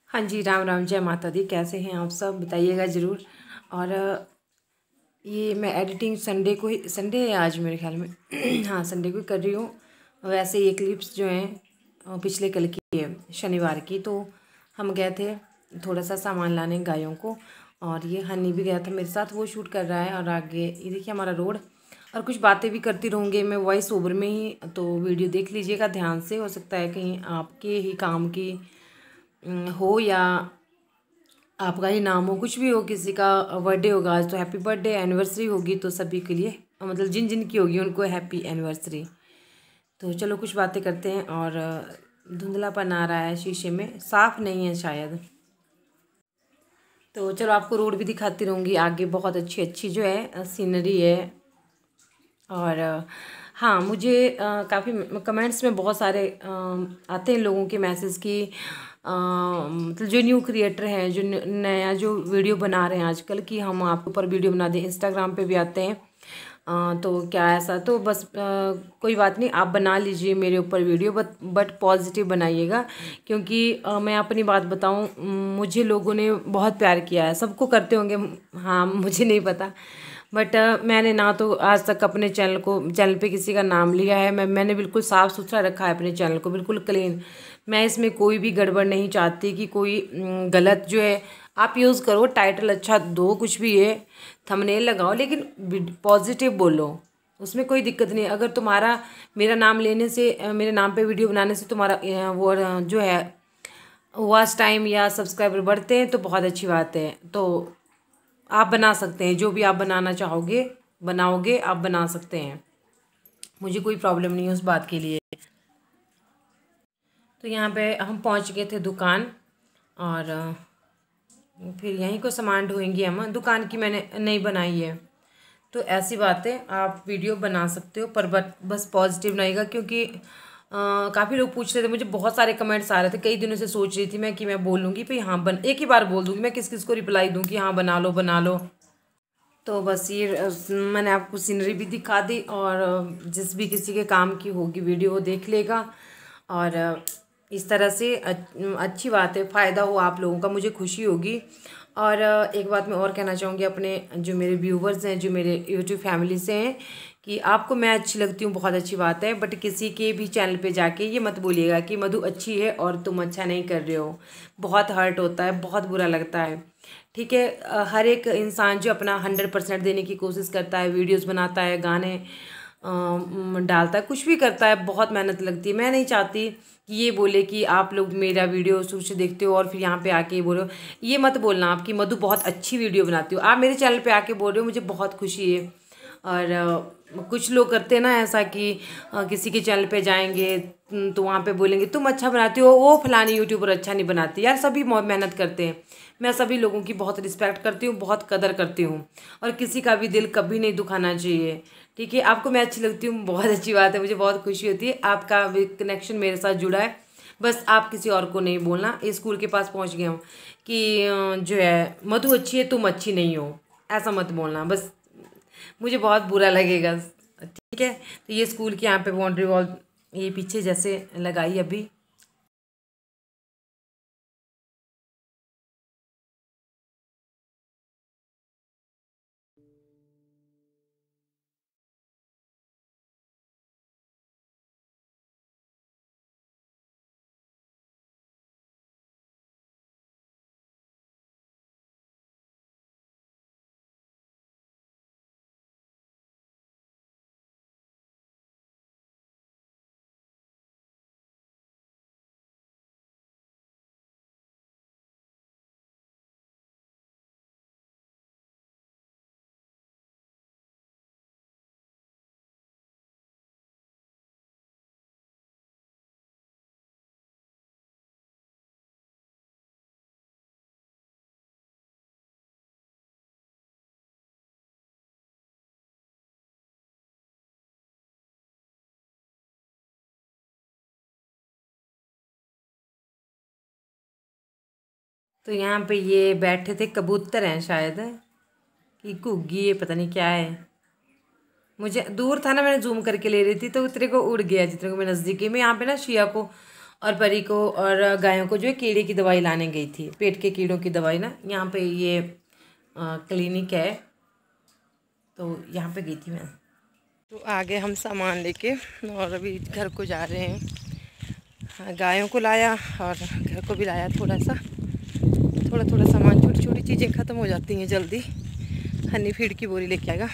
हाँ जी, राम राम, जय माता दी। कैसे हैं आप सब, बताइएगा ज़रूर। और ये मैं एडिटिंग संडे को ही, संडे है आज मेरे ख्याल में हाँ, संडे को ही कर रही हूँ। वैसे ये क्लिप्स जो हैं पिछले कल की है, शनिवार की। तो हम गए थे थोड़ा सा सामान लाने गायों को, और ये हनी भी गया था मेरे साथ, वो शूट कर रहा है। और आगे ये देखिए हमारा रोड, और कुछ बातें भी करती रहूँगी मैं वॉइस ओवर में ही, तो वीडियो देख लीजिएगा ध्यान से। हो सकता है कहीं आपके ही काम की हो, या आपका ही नाम हो, कुछ भी हो, किसी का बर्थडे होगा आज तो हैप्पी बर्थडे, एनिवर्सरी होगी तो सभी के लिए, मतलब जिन जिन की होगी उनको हैप्पी एनिवर्सरी। तो चलो कुछ बातें करते हैं। और धुंधलापन आ रहा है, शीशे में साफ नहीं है शायद। तो चलो आपको रोड भी दिखाती रहूँगी आगे, बहुत अच्छी अच्छी जो है सीनरी है। और हाँ, मुझे काफ़ी कमेंट्स में बहुत सारे आते हैं लोगों के मैसेज की, मतलब जो न्यू क्रिएटर हैं, जो नया जो वीडियो बना रहे हैं आजकल, कि हम आपके ऊपर वीडियो बना दें। इंस्टाग्राम पे भी आते हैं। तो क्या ऐसा, तो बस कोई बात नहीं, आप बना लीजिए मेरे ऊपर वीडियो, बट पॉजिटिव बनाइएगा। क्योंकि मैं अपनी बात बताऊं, मुझे लोगों ने बहुत प्यार किया है, सबको करते होंगे, हाँ मुझे नहीं पता। बट मैंने ना तो आज तक अपने चैनल पे किसी का नाम लिया है। मैंने बिल्कुल साफ़ सुथरा रखा है अपने चैनल को, बिल्कुल क्लीन। मैं इसमें कोई भी गड़बड़ नहीं चाहती कि कोई गलत जो है। आप यूज़ करो, टाइटल अच्छा दो, कुछ भी है, थंबनेल लगाओ, लेकिन पॉजिटिव बोलो, उसमें कोई दिक्कत नहीं। अगर तुम्हारा मेरा नाम लेने से, मेरे नाम पे वीडियो बनाने से तुम्हारा वो जो है वॉच टाइम या सब्सक्राइबर बढ़ते हैं तो बहुत अच्छी बात है। तो आप बना सकते हैं, जो भी आप बनाना चाहोगे बनाओगे, आप बना सकते हैं, मुझे कोई प्रॉब्लम नहीं है उस बात के लिए। तो यहाँ पे हम पहुँच गए थे दुकान, और फिर यहीं को सामान ढोएंगे हम। दुकान की मैंने नहीं बनाई है, तो ऐसी बात है, आप वीडियो बना सकते हो, पर बस पॉजिटिव बनाइएगा। क्योंकि काफ़ी लोग पूछ रहे थे मुझे, बहुत सारे कमेंट्स आ रहे थे, कई दिनों से सोच रही थी मैं कि मैं बोलूँगी भाई हाँ एक ही बार बोल दूँगी मैं, किस किस को रिप्लाई दूँ कि हाँ बना लो बना लो। तो बस ये मैंने आपको सीनरी भी दिखा दी। और जिस भी किसी के काम की होगी वीडियो वो देख लेगा। और इस तरह से अच्छी बात है, फ़ायदा हो आप लोगों का, मुझे खुशी होगी। और एक बात मैं और कहना चाहूँगी अपने जो मेरे व्यूवर्स हैं, जो मेरे यूट्यूब फैमिली से हैं, कि आपको मैं अच्छी लगती हूँ, बहुत अच्छी बात है। बट किसी के भी चैनल पे जाके ये मत बोलिएगा कि मधु अच्छी है और तुम अच्छा नहीं कर रहे हो। बहुत हर्ट होता है, बहुत बुरा लगता है। ठीक है, हर एक इंसान जो अपना 100% देने की कोशिश करता है, वीडियोस बनाता है, गाने डालता है, कुछ भी करता है, बहुत मेहनत लगती है। मैं नहीं चाहती कि ये बोले कि आप लोग मेरा वीडियो शुरू से देखते हो और फिर यहाँ पे आके ये बोलो। ये मत बोलना आप कि मधु बहुत अच्छी वीडियो बनाती हो। आप मेरे चैनल पे आके बोल रहे हो, मुझे बहुत खुशी है। और कुछ लोग करते हैं ना ऐसा कि किसी के चैनल पे जाएंगे तो वहाँ पे बोलेंगे तुम अच्छा बनाती हो, वो फलानी यूट्यूबर अच्छा नहीं बनाती। यार सभी मेहनत करते हैं, मैं सभी लोगों की बहुत रिस्पेक्ट करती हूँ, बहुत कदर करती हूँ, और किसी का भी दिल कभी नहीं दुखाना चाहिए। ठीक है, आपको मैं अच्छी लगती हूँ, बहुत अच्छी बात है, मुझे बहुत खुशी होती है, आपका भी कनेक्शन मेरे साथ जुड़ा है। बस आप किसी और को नहीं बोलना। इस स्कूल के पास पहुँच गया हूँ कि जो है मधु अच्छी है, तुम अच्छी नहीं हो, ऐसा मत बोलना, बस मुझे बहुत बुरा लगेगा। ठीक है, तो ये स्कूल की यहाँ पे बाउंड्री वॉल ये पीछे जैसे लगाई अभी। तो यहाँ पे ये बैठे थे, कबूतर हैं शायद, कि घुग्गी, ये पता नहीं क्या है। मुझे दूर था ना, मैंने जूम करके ले रही थी तो तेरे को उड़ गया, जितने को मैं नज़दीकी में। यहाँ पे ना शिया को और परी को और गायों को जो है कीड़े की दवाई लाने गई थी, पेट के कीड़ों की दवाई ना। यहाँ पे ये क्लिनिक है, तो यहाँ पे गई थी मैं। तो आगे हम सामान लेके और अभी घर को जा रहे हैं। गायों को लाया और घर को भी लाया थोड़ा सा, थोड़ा थोड़ा सामान, छोटी छोटी चीज़ें ख़त्म हो जाती हैं जल्दी। हनी फीड की बोरी लेके आएगा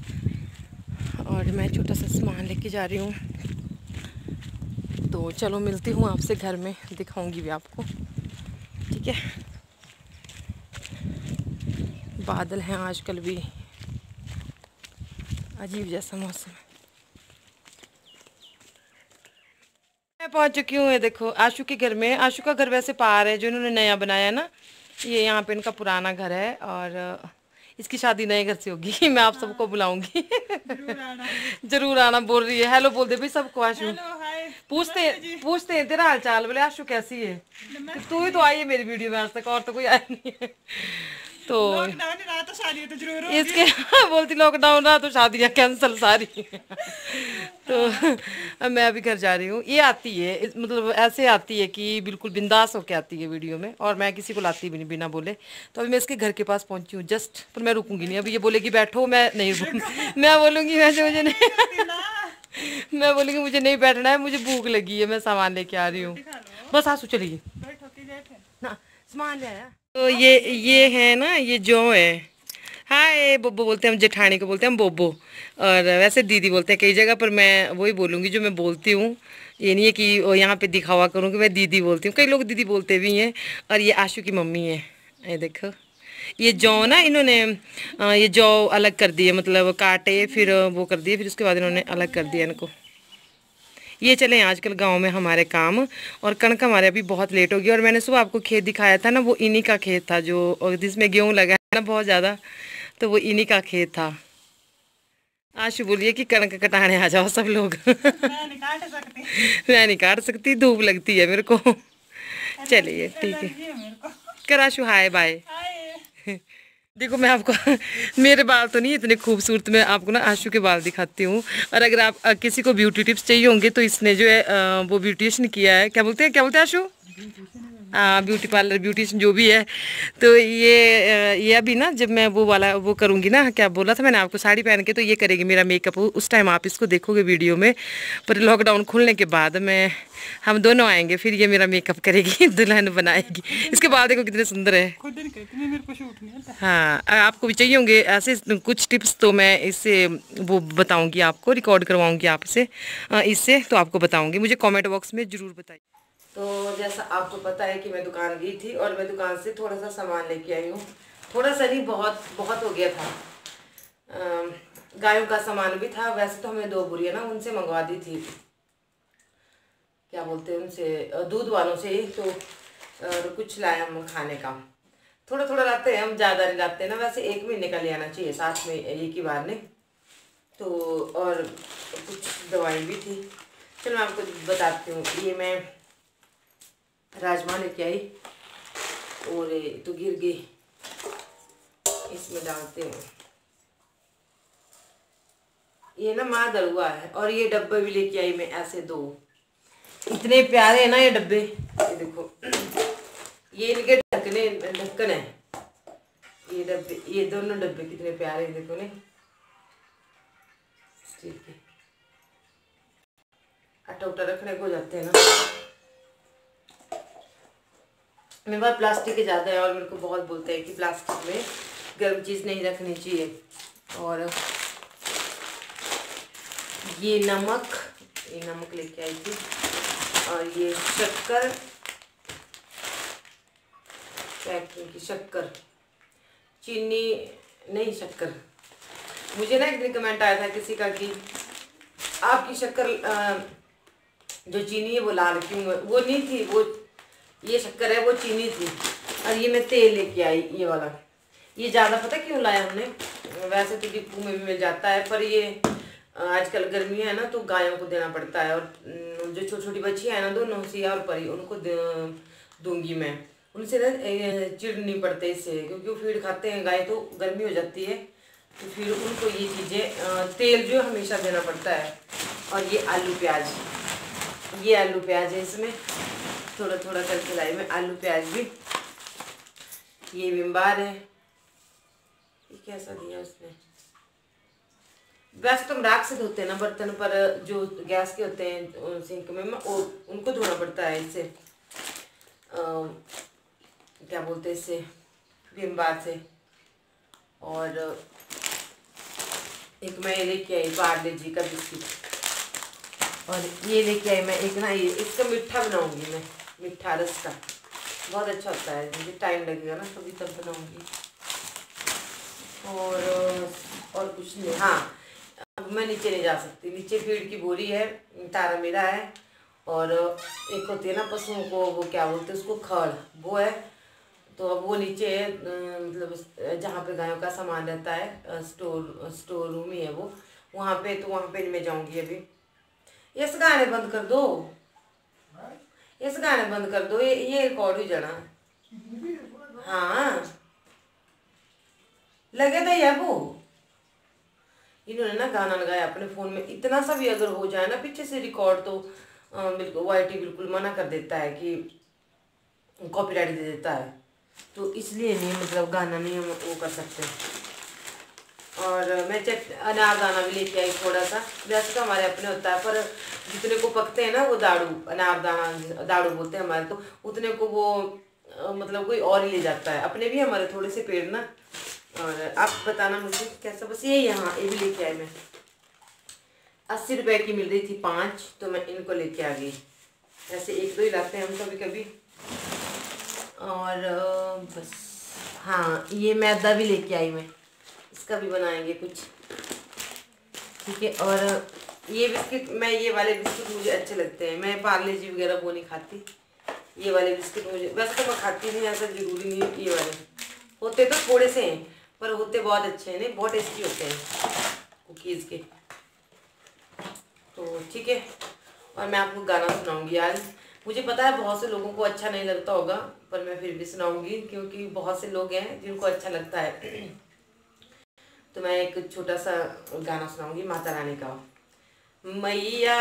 और मैं छोटा सा सामान लेके जा रही हूँ। तो चलो मिलती हूँ आपसे घर में, दिखाऊंगी भी आपको, ठीक है। बादल हैं आजकल भी, अजीब जैसा मौसम है। मैं पहुंच चुकी हूँ, ये देखो आशु के घर में। आशु का घर वैसे पार है जो इन्होंने नया बनाया ना, ये यहाँ पे इनका पुराना घर है और इसकी शादी नए घर से होगी। मैं आप सबको बुलाऊंगी। जरूर आना बोल रही है। हेलो बोल दे भाई सबको। आशु पूछते हैं तेरा हाल चाल, बोले आशु कैसी है। तू ही तो आई है मेरी वीडियो में आज तक, और तो कोई आया नहीं है। तो इसके बोलती लॉकडाउन रहा तो शादियाँ कैंसिल सारी। तो मैं अभी घर जा रही हूँ। ये आती है, मतलब ऐसे आती है कि बिल्कुल बिंदास होके आती है वीडियो में, और मैं किसी को लाती भी नहीं बिना बोले। तो अभी मैं इसके घर के पास पहुँची हूँ जस्ट, पर मैं रुकूंगी नहीं। अभी ये बोलेगी बैठो, मैं नहीं मैं बोलूँगी वैसे मुझे नहीं मैं बोलूँगी मुझे नहीं बैठना है, मुझे भूख लगी है, मैं सामान लेके आ रही हूँ। बस आंसू चलिए ना, सामान ले आया। तो ये है ना, ये जो है, हाय बोबो बोलते हैं हम, जेठानी को बोलते हैं हम बोबो, और वैसे दीदी बोलते हैं कई जगह पर। मैं वही बोलूँगी जो मैं बोलती हूँ, ये नहीं है कि यहाँ पे दिखावा करूँ कि मैं दीदी बोलती हूँ। कई लोग दीदी बोलते भी हैं। और ये आशु की मम्मी है, ये देखो। ये जौ ना इन्होंने ये जौ अलग कर दिए, मतलब काटे फिर वो कर दिए, फिर उसके बाद इन्होंने अलग कर दिया इनको। ये चले आजकल गांव में हमारे काम, और कणक हमारे अभी बहुत लेट हो गई। और मैंने सुबह आपको खेत दिखाया था ना, वो इन्हीं का खेत था जो जिसमें गेहूँ लगा है ना बहुत ज़्यादा, तो वो इन्हीं का खेत था। आशु बोलिए कि कणक कटाने आ जाओ सब लोग। मैं नहीं काट सकती, धूप लगती है मेरे को। चलिए ठीक है, कर आशु हाय बाय। देखो मैं आपको मेरे बाल तो नहीं इतने खूबसूरत, मैं आपको ना आशु के बाल दिखाती हूँ। और अगर आप किसी को ब्यूटी टिप्स चाहिए होंगे तो इसने जो है वो ब्यूटिशियन किया है। क्या बोलते हैं आशु? ब्यूटी पार्लर, ब्यूटिशियन जो भी है। तो ये अभी ना जब मैं वो वाला वो करूँगी ना, क्या बोला था मैंने आपको, साड़ी पहन के, तो ये करेगी मेरा मेकअप। उस टाइम आप इसको देखोगे वीडियो में। पर लॉकडाउन खुलने के बाद हम दोनों आएंगे, फिर ये मेरा मेकअप करेगी, दुल्हन बनाएगी। इसके बाद देखो कितने सुंदर है। हाँ, आपको भी चाहिए होंगे ऐसे कुछ टिप्स तो मैं इससे वो बताऊँगी आपको, रिकॉर्ड करवाऊँगी आपसे इससे, तो आपको बताऊँगी। मुझे कॉमेंट बॉक्स में ज़रूर बताइए। तो जैसा आपको पता है कि मैं दुकान गई थी और मैं दुकान से थोड़ा सा सामान लेके आई हूँ। थोड़ा सा नहीं, बहुत बहुत हो गया था। गायों का सामान भी था। वैसे तो हमने 2 बोरियाँ ना उनसे मंगवा दी थी, क्या बोलते हैं उनसे, दूध वालों से। तो कुछ लाए हम खाने का, थोड़ा थोड़ा लाते हैं हम, ज़्यादा नहीं लाते ना। वैसे 1 महीने का ले आना चाहिए साथ में एक ही बार ने। तो और कुछ दवाई भी थी। चलो मैं आपको बताती हूँ। ये मैं राजमा लेके आई और तो गिर गई, इसमें डालते हैं। ये ना माँ दरुआ है। और ये डब्बे भी लेके आई मैं, ऐसे 2, इतने प्यारे हैं ना ये डब्बे। ये देखो, ये इनके ढक्कन है। ये डब्बे, ये दोनों डब्बे कितने प्यारे हैं, देखो ने। ठीक है, आटा उटा रखने को जाते हैं ना। मेरे पास प्लास्टिक के ज़्यादा है और मेरे को बहुत बोलते हैं कि प्लास्टिक में गर्म चीज़ नहीं रखनी चाहिए। और ये नमक लेके आई थी। और ये शक्कर, पैकिंग की शक्कर, चीनी नहीं शक्कर। मुझे ना एक दिन कमेंट आया था किसी का कि आपकी शक्कर जो चीनी है वो लाल क्यों है। वो नहीं थी, वो ये शक्कर है, वो चीनी थी। और ये मैं तेल लेके आई, ये वाला। ये ज़्यादा पता क्यों लाया हमने, वैसे तो डिपू में भी मिल जाता है, पर ये आजकल गर्मी है ना तो गायों को देना पड़ता है। और जो छोटी छोटी बच्चियाँ हैं ना, दोनों सिया और परी, उनको दूंगी मैं। उनसे ना चिढ़ नहीं पड़ते इससे, क्योंकि वो फीड खाते हैं गाय, तो गर्मी हो जाती है, तो फिर उनको ये चीज़ें तेल जो हमेशा देना पड़ता है। और ये आलू प्याज, ये आलू प्याज है, इसमें थोड़ा थोड़ा करके लाई मैं आलू प्याज भी। ये विम बार है, ये कैसा दिया उसने। वैसे तो हम राख से धोते हैं ना बर्तन, पर जो गैस के होते हैं सिंक में उनको धोना पड़ता है इससे, क्या बोलते हैं इससे, विम बार से। और एक मैं ये लेके आई पार्ले जी का बिस्किट, और ये लेके आई मैं एक ना, ये इसका मीठा बनाऊंगी मैं, मीठा रस का, बहुत अच्छा होता है। मुझे टाइम लगेगा ना तभी तब बनाऊंगी। और कुछ नहीं। हाँ, अब मैं नीचे नहीं जा सकती, नीचे फीड की बोरी है, तारा मेरा है, और एक होती है ना पशुओं को, वो क्या बोलते हैं उसको, खड़, वो है। तो अब वो नीचे है, मतलब जहाँ पे गायों का सामान रहता है, स्टोर रूम ही है वो, वहाँ पे। तो वहाँ पे मैं जाऊँगी अभी। इस गाने बंद कर दो, इस गाने बंद कर दो, ये रिकॉर्ड ही जाना। हाँ लगे तो ये वो इन्होंने ना गाना लगाया अपने फ़ोन में, इतना सा भी अगर हो जाए ना पीछे से रिकॉर्ड, तो बिल्कुल वाईटी बिल्कुल मना कर देता है कि कॉपीराइट दे देता है। तो इसलिए नहीं, मतलब गाना नहीं हम वो कर सकते। और मैं अनार दाना भी लेके आई थोड़ा सा, वैसे तो हमारे अपने होता है, पर जितने को पकते हैं ना वो दाड़ू, अनार दाना दाड़ू बोलते हैं हमारे, तो उतने को वो मतलब कोई और ही ले जाता है। अपने भी हमारे थोड़े से पेड़ ना। और आप बताना मुझे कैसा, बस ये यहाँ ये भी लेके आई मैं, 80 रुपए की मिल रही थी 5, तो मैं इनको लेके आ गई। ऐसे एक दो ही लाते हैं हम कभी कभी। और बस हाँ, ये मैदा भी लेके आई मैं, इसका भी बनाएंगे कुछ, ठीक है। और ये बिस्किट, मैं ये वाले बिस्किट मुझे अच्छे लगते हैं, मैं पार्ले जी वगैरह वो नहीं खाती। ये वाले बिस्किट मुझे, वैसे तो मैं खाती नहीं, ऐसा जरूरी नहीं। ये वाले होते तो थोड़े से हैं, पर होते बहुत अच्छे हैं, नहीं बहुत टेस्टी होते हैं कुकीज़ के। तो ठीक है, और मैं आपको गाना सुनाऊंगी आज। मुझे पता है बहुत से लोगों को अच्छा नहीं लगता होगा, पर मैं फिर भी सुनाऊंगी, क्योंकि बहुत से लोग हैं जिनको अच्छा लगता है। तो मैं एक छोटा सा गाना सुनाऊंगी माता रानी का। मैया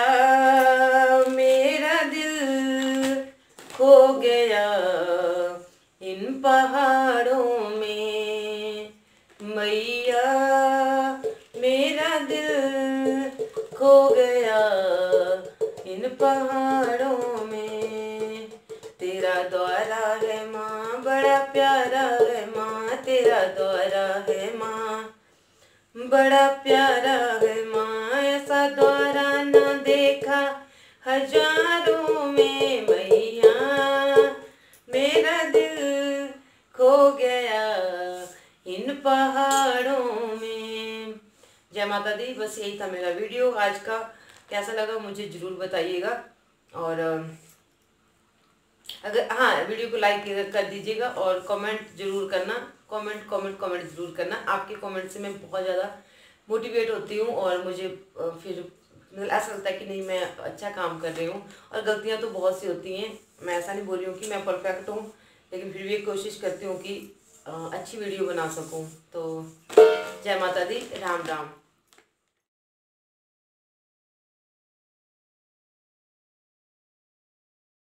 मेरा दिल खो गया इन पहाड़ों में, मैया मेरा दिल खो गया इन पहाड़ों में, तेरा द्वारा है माँ बड़ा प्यारा है माँ, तेरा द्वारा है माँ बड़ा प्यारा है माँ, ऐसा द्वारा न देखा हजारों में, मैया मेरा दिल खो गया इन पहाड़ों में। जय माता दी। बस यही था मेरा वीडियो आज का, कैसा लगा मुझे ज़रूर बताइएगा। और अगर हाँ, वीडियो को लाइक कर दीजिएगा, और कमेंट जरूर करना, कमेंट ज़रूर करना। आपके कमेंट से मैं बहुत ज़्यादा मोटिवेट होती हूँ, और मुझे फिर ऐसा लगता है कि नहीं मैं अच्छा काम कर रही हूँ। और गलतियाँ तो बहुत सी होती हैं, मैं ऐसा नहीं बोल रही हूँ कि मैं परफेक्ट हूँ, लेकिन फिर भी कोशिश करती हूँ कि अच्छी वीडियो बना सकूँ। तो जय माता दी, राम राम।